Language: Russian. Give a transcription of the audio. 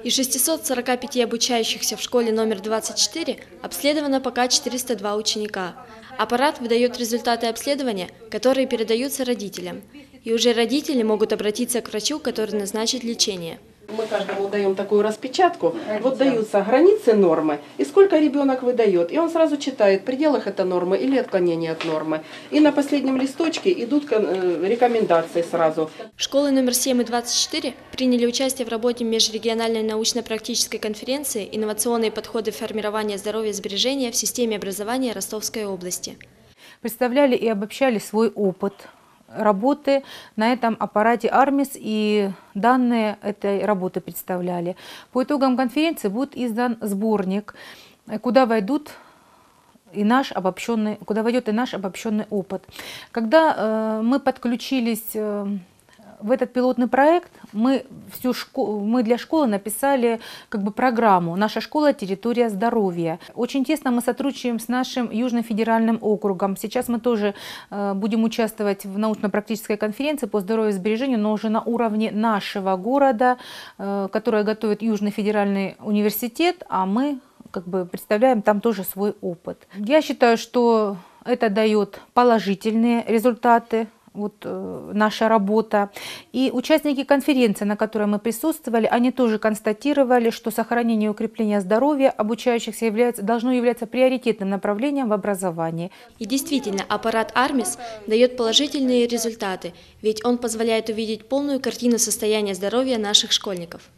Из 645 обучающихся в школе номер 24 обследовано пока 402 ученика. Аппарат выдает результаты обследования, которые передаются родителям. И уже родители могут обратиться к врачу, который назначит лечение. Мы каждому даем такую распечатку, вот даются границы нормы и сколько ребенок выдает. И он сразу читает, в пределах это нормы или отклонение от нормы. И на последнем листочке идут рекомендации сразу. Школы номер 7 и 24 приняли участие в работе межрегиональной научно-практической конференции «Инновационные подходы формирования здоровья и сбережения в системе образования Ростовской области». Представляли и обобщали свой опыт работы на этом аппарате Армис и данные этой работы представляли. По итогам конференции будет издан сборник, куда войдет и наш обобщенный опыт. Когда мы подключились в этот пилотный проект, мы для школы написали программу «Наша школа. Территория здоровья». Очень тесно мы сотрудничаем с нашим Южным федеральным округом. Сейчас мы тоже будем участвовать в научно-практической конференции по здоровью и сбережению, но уже на уровне нашего города, которое готовит Южный федеральный университет, а мы представляем там тоже свой опыт. Я считаю, что это дает положительные результаты. Наша работа. И участники конференции, на которой мы присутствовали, они тоже констатировали, что сохранение и укрепление здоровья обучающихся должно являться приоритетным направлением в образовании. И действительно, аппарат Армис дает положительные результаты, ведь он позволяет увидеть полную картину состояния здоровья наших школьников.